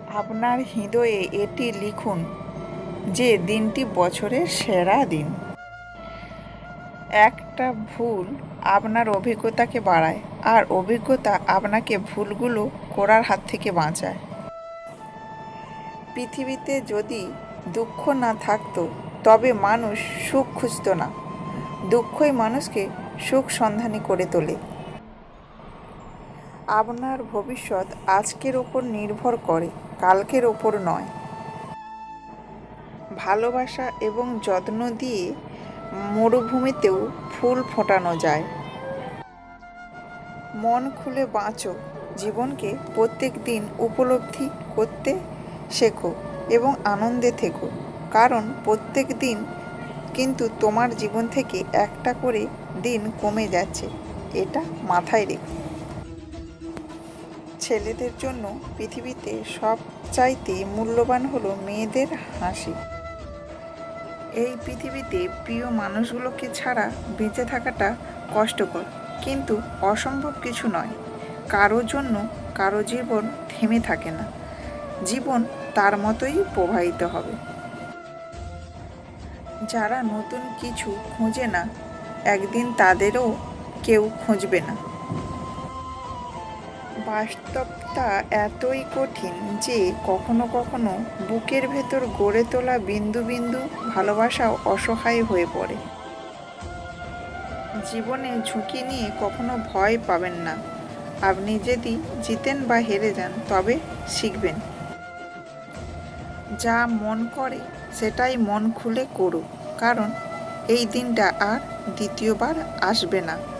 আপনার হৃদয়ে এটি লিখুন যে দিনটি বছরের সেরা দিন। একটা ভুল আপনার অভিজ্ঞতাকে বাড়ায়, আর অভিজ্ঞতা আপনাকে ভুলগুলো করার হাত থেকে বাঁচায়। পৃথিবীতে যদি দুঃখ না থাকতো তবে মানুষ সুখ খুঁজত না। দুঃখই মানুষকে সুখ সন্ধানী করে তোলে। আপনার ভবিষ্যৎ আজকের ওপর নির্ভর করে, কালকের ওপর নয়। ভালোবাসা এবং যত্ন দিয়ে মরুভূমিতেও ফুল ফোটানো যায়। মন খুলে বাঁচো, জীবনকে প্রত্যেক দিন উপলব্ধি করতে শেখো এবং আনন্দে থেকো, কারণ প্রত্যেক দিন কিন্তু তোমার জীবন থেকে একটা করে দিন কমে যাচ্ছে, এটা মাথায় রেখো। ছেলেদের জন্য পৃথিবীতে সবচাইতে মূল্যবান হলো মেয়েদের হাসি। এই পৃথিবীতে প্রিয় মানুষগুলোকে ছাড়া বেঁচে থাকাটা কষ্টকর, কিন্তু অসম্ভব কিছু নয়। কারো জন্য কারো জীবন থেমে থাকে না, জীবন তার মতোই প্রবাহিত হবে। যারা নতুন কিছু খোঁজে না, একদিন তাদেরও কেউ খুঁজবে না। বাস্তবতা এতই কঠিন যে কখনো কখনো বুকের ভেতর গড়ে তোলা বিন্দু বিন্দু ভালোবাসাও অসহায় হয়ে পড়ে। জীবনে ঝুঁকি নিয়ে কখনো ভয় পাবেন না। আপনি যদি জিতেন বা হেরে যান, তবে শিখবেন। যা মন করে সেটাই মন খুলে করো, কারণ এই দিনটা আর দ্বিতীয়বার আসবে না।